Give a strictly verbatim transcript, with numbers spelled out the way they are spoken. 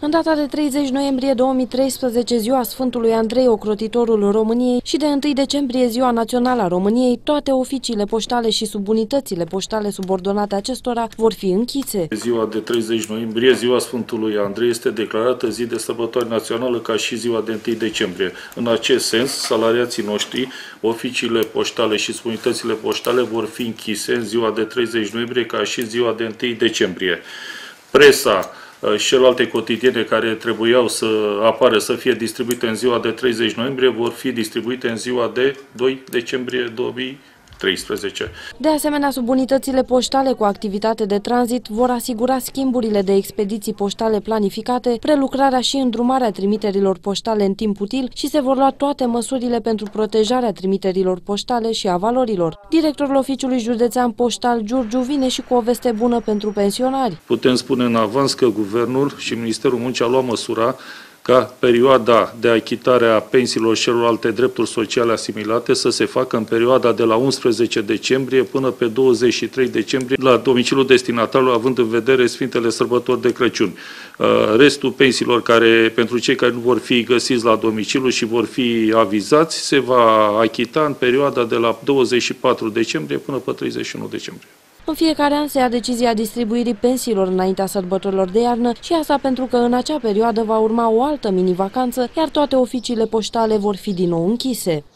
În data de treizeci noiembrie două mii treisprezece, ziua Sfântului Andrei, ocrotitorul României, și de întâi decembrie, ziua națională a României, toate oficiile poștale și subunitățile poștale subordonate acestora vor fi închise. Ziua de treizeci noiembrie, ziua Sfântului Andrei, este declarată zi de sărbătoare națională ca și ziua de întâi decembrie. În acest sens, salariații noștri, oficiile poștale și subunitățile poștale vor fi închise în ziua de treizeci noiembrie ca și ziua de întâi decembrie. Presa și celelalte cotidiene care trebuiau să apară, să fie distribuite în ziua de treizeci noiembrie, vor fi distribuite în ziua de doi decembrie două mii treisprezece. De asemenea, subunitățile poștale cu activitate de tranzit vor asigura schimburile de expediții poștale planificate, prelucrarea și îndrumarea trimiterilor poștale în timp util și se vor lua toate măsurile pentru protejarea trimiterilor poștale și a valorilor. Directorul Oficiului Județean Poștal Giurgiu vine și cu o veste bună pentru pensionari. Putem spune în avans că Guvernul și Ministerul Muncii a luat măsura ca perioada de achitare a pensiilor și celorlalte drepturi sociale asimilate să se facă în perioada de la unsprezece decembrie până pe douăzeci și trei decembrie la domiciliul destinatarilor, având în vedere Sfintele Sărbători de Crăciun. Restul pensiilor, care, pentru cei care nu vor fi găsiți la domiciliu și vor fi avizați, se va achita în perioada de la douăzeci și patru decembrie până pe treizeci și unu decembrie. În fiecare an se ia decizia distribuirii pensiilor înaintea sărbătorilor de iarnă și asta pentru că în acea perioadă va urma o altă mini-vacanță, iar toate oficiile poștale vor fi din nou închise.